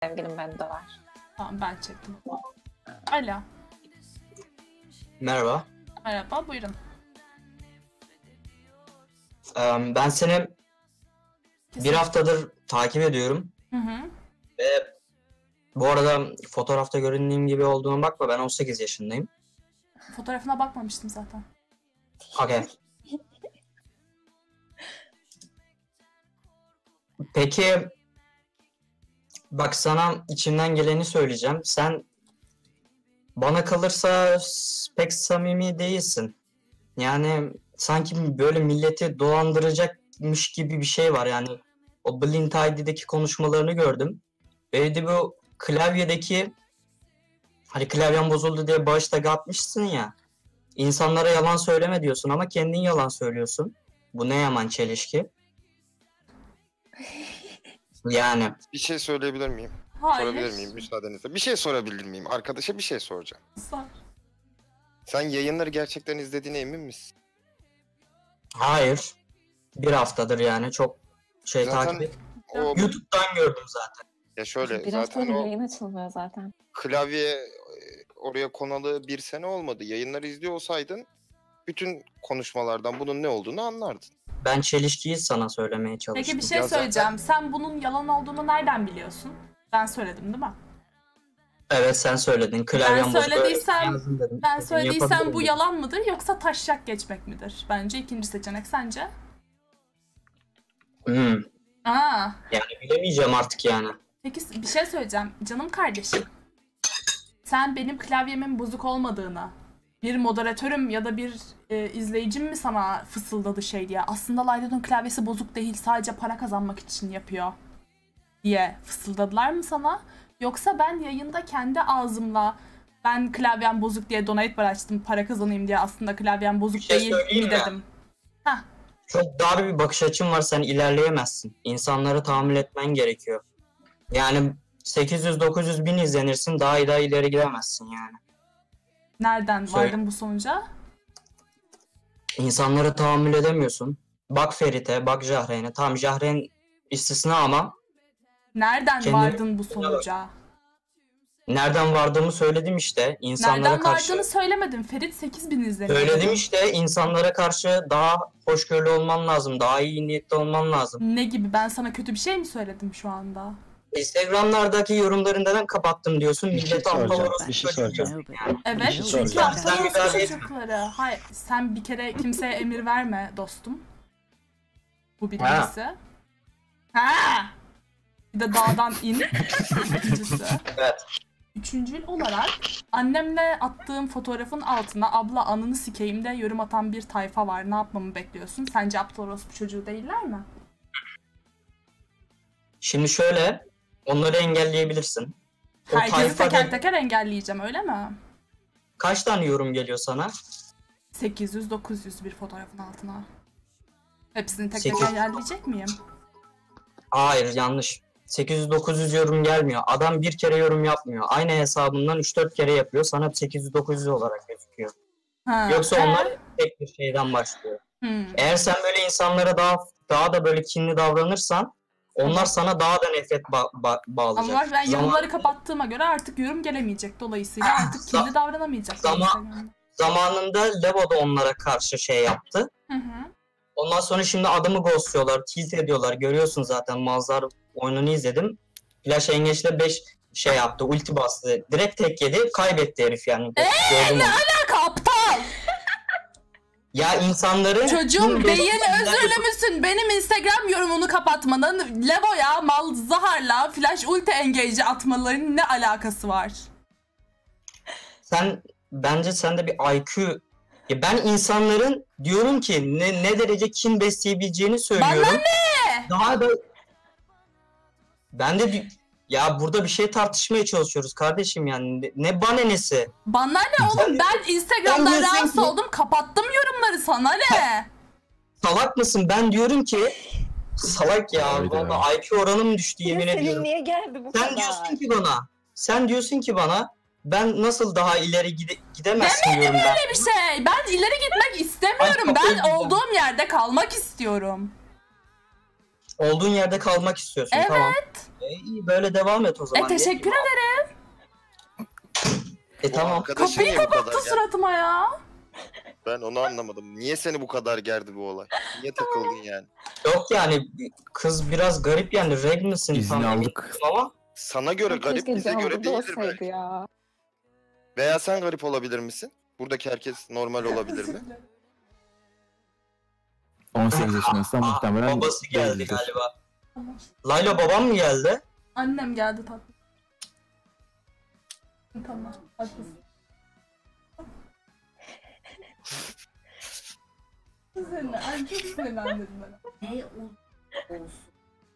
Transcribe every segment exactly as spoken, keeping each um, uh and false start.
sevgilim benim de var. Tamam ben çektim. Alo. Merhaba. Merhaba buyurun. Ee, Ben seni Kesin. bir haftadır takip ediyorum. Hı hı. Ve bu arada fotoğrafta göründüğüm gibi olduğuna bakma, ben on sekiz yaşındayım. Fotoğrafına bakmamıştım zaten. Okay. Peki bak, sana içimden geleni söyleyeceğim. Sen bana kalırsa s- pek samimi değilsin. Yani sanki böyle milleti dolandıracakmış gibi bir şey var yani. O Blind I D'deki konuşmalarını gördüm. Ve de bu klavyedeki, hani klavyen bozuldu diye bağış tagı atmışsın ya. İnsanlara yalan söyleme diyorsun ama kendin yalan söylüyorsun. Bu ne yaman çelişki. Yani Bir şey söyleyebilir miyim? Hayır. Sorabilir miyim müsaadenizle? Bir şey sorabilir miyim? Arkadaşa bir şey soracağım. Sor. Sen yayınları gerçekten izlediğine emin misin? hayır. Bir haftadır yani çok şey Zaten takip et. o YouTube'dan gördüm zaten. ya şöyle Bir zaten haftadır o yayın açılmıyor zaten. klavye e, oraya konalı bir sene olmadı. Yayınları izliyor olsaydın bütün konuşmalardan bunun ne olduğunu anlardın. Ben çelişkiyi sana söylemeye çalıştım. Peki bir şey Ya zaten- söyleyeceğim. Sen bunun yalan olduğunu nereden biliyorsun? Ben söyledim değil mi? Evet, sen söyledin. Klavyen bozuk, söylediysem- öğretmen yazın dedim. Ben Dedim, söylediysem yapabilirim bu dedim. yalan mıdır yoksa taşak geçmek midir? Bence ikinci seçenek. Sence? Hmm. Aa. Yani bilemeyeceğim artık yani. Peki bir şey söyleyeceğim. Canım kardeşim. Sen benim klavyemin bozuk olmadığını, bir moderatörüm ya da bir e, izleyicim mi sana fısıldadı şey diye. Aslında Layda'nın klavyesi bozuk değil, sadece para kazanmak için yapıyor diye fısıldadılar mı sana? Yoksa ben yayında kendi ağzımla ben klavyem bozuk diye donate bar açtım, para kazanayım diye, aslında klavyem bozuk Bir şey değil söyleyeyim mi mi? dedim. Hah. Çok dar bir bakış açın var, sen ilerleyemezsin. İnsanları tahammül etmen gerekiyor. Yani sekiz yüz dokuz yüz bin izlenirsin, daha iyi daha ileri gidemezsin yani. Nereden Söyle. vardın bu sonuca? İnsanlara tahammül edemiyorsun. Bak Ferit'e, bak Jahreyn'e. Tamam, Jahreyn istisna ama Nereden Kendine- vardın bu sonuca? nereden vardığımı söyledim işte. İnsanlara Nereden karşı vardığını söylemedim. Ferit sekiz bin izleniyor. söyledim işte. İnsanlara karşı daha hoşgörülü olman lazım. Daha iyi niyetli olman lazım. Ne gibi? Ben sana kötü bir şey mi söyledim şu anda? Instagram'lardaki yorumları neden kapattım diyorsun? Bir şey Millete aptal soracağım, orası bir şey çocuğu soracağım. diyorsun yani. Evet, şey çünkü soracağım. aptal Sen orospu müdahale et. çocukları. Hayır, sen bir kere kimseye emir verme dostum. Bu Ha. birincisi. Ha! Bir de dağdan in. İkincisi. Evet. Üçüncül olarak annemle attığım fotoğrafın altına abla anını sikeyim de yorum atan bir tayfa var. Ne yapmamı bekliyorsun? Sence aptal orospu çocuğu değiller mi? Şimdi şöyle, onları engelleyebilirsin. O Herkesi tayfa teker de- teker engelleyeceğim, öyle mi? Kaç tane yorum geliyor sana? sekiz yüz dokuz yüz bir fotoğrafın altına. Hepsini tek Sekiz- tek engelleyecek miyim? Hayır, yanlış. sekiz yüz dokuz yüz yorum gelmiyor. Adam bir kere yorum yapmıyor. Aynı hesabından üç dört kere yapıyor. Sana sekiz yüz dokuz yüz olarak gözüküyor. Ha. Yoksa ee? onlar tek bir şeyden başlıyor. Hmm. Eğer sen böyle insanlara daha daha da böyle kinli davranırsan onlar Hı. sana daha da nefret ba- ba- bağlayacak. Ama ben Zaman- yorumları kapattığıma göre artık yorum gelemeyecek. Dolayısıyla artık Za- kirli davranamayacak. Zaman- Zamanında Levo da onlara karşı şey yaptı. Hı hı. Ondan sonra şimdi adamı ghostluyorlar, tilt ediyorlar. Görüyorsun zaten, Mazhar oyununu izledim. Flash Engage'le beş şey yaptı, ulti bastı. Direkt tek yedi, kaybetti herif yani. Gördüm onu. Bak aptal! Ya insanların... Çocuğum kim beyin dostluğu- özürlü müsün? Benim Instagram yorumunu kapatmanın Levo'ya, Malzahar'la Flash Ulti Engage'i atmaların ne alakası var? Sen, bence sende bir I Q... Ya ben insanların diyorum ki ne, ne derece kin besleyebileceğini söylüyorum. Bana ne? Daha da... Ben de bir... Ya burada bir şey tartışmaya çalışıyoruz kardeşim yani. Ne, ne bana nesi? Bana ne oğlum? Ben Instagram'dan Ben rahatsız diyorsun ki- oldum. Kapattım yorumları. Sana ne? Salak mısın? Ben diyorum ki... Salak ya. Hayda. Vallahi I Q oranım düştü, yemin Senin ediyorum. niye geldi bu Sen kadar? diyorsun ki bana... Sen diyorsun ki bana... Ben nasıl daha ileri gide, gidemezsin diyorum ben. Öyle bir şey. Ben ileri gitmek istemiyorum. Ay, Ben kafayı olduğum yerde kalmak istiyorum. Olduğun yerde kalmak istiyorsun. Evet. Tamam. E, iyi böyle devam et o zaman. E teşekkür Ne- ederim. E Bu tamam. arkadaşın Kapıyı niye bu kadar kapattı gerdi? suratıma ya. Ben onu anlamadım. Niye seni bu kadar gerdi bu olay? Niye takıldın yani? Yok yani kız biraz garip yani. Reg misin İzni tam emin aldık. değilim ama Sana göre garip, Keşke bize Can göre burada değildir olsaydı belki. ya. Veya sen garip olabilir misin? Buradaki herkes normal olabilir mi? on sekiz yaşındaysa Aa, muhtemelen babası geldi değildir. galiba. Tamam. Layla babam mı geldi? Annem geldi tatlım. Tamam. Haklısın. Seni, ay çok sinirlendim ben. Ne ol- olsun.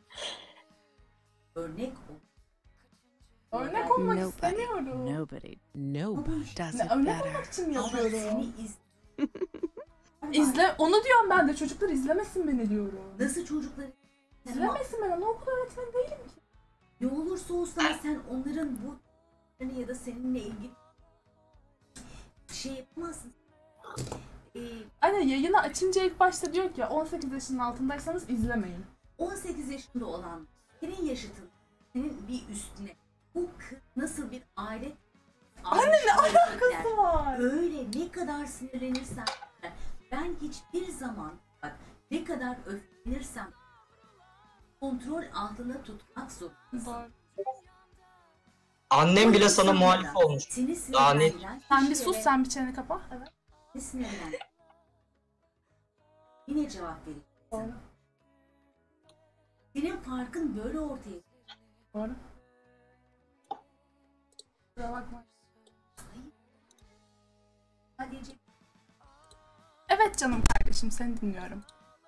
Örnek ol. Örnek olmak Nobody, istemiyorum. nobody, nobody does Ne, it örnek better. olmak için Ama seni yapıyorum. iz... İzle, onu diyorum ben de, çocuklar izlemesin beni diyorum. Nasıl çocukları... Sen ama İzlemesin beni, anaokul öğretmeni değilim ki. ne olursa olsun ama sen onların bu ya da seninle ilgili şey yapamazsın. Ee, Anne yayını açınca ilk başta diyor ki on sekiz yaşının altındaysanız izlemeyin. on sekiz yaşında olan senin yaşıtın, senin bir üstüne bu kız nasıl bir aile... Anne ne alakası var? Öyle ne kadar sinirlenirsen ben hiçbir zaman bak ne kadar öfkelenirsem kontrol altında tutmak zorundasın. Doğru. Annem bile sana Sonrasında muhalif olmuş. Seni Daha ne- sinirlendiren Sen bir sus, kişilere sen bir çeneni kapa. Evet. seni sinirlendiren. Yine cevap Doğru. vereceksin. Senin farkın böyle ortaya çıkıyor. Doğru. Kusura bakma. Sadece Evet canım kardeşim, seni dinliyorum.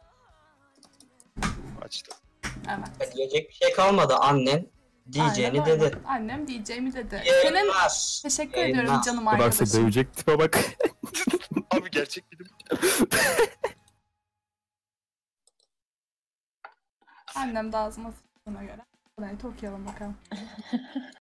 Açtı. Evet. Diyecek bir şey kalmadı. Annen diyeceğini Aynen öyle. dedi. Annem diyeceğimi dedi. İyi Senin yayınlar. teşekkür Yayınlar. ediyorum canım Baksa arkadaşım. dövecek tipe bak. Abi gerçek bilim. Annem de ağzıma sıçtığına göre. Burayı okuyalım bakalım.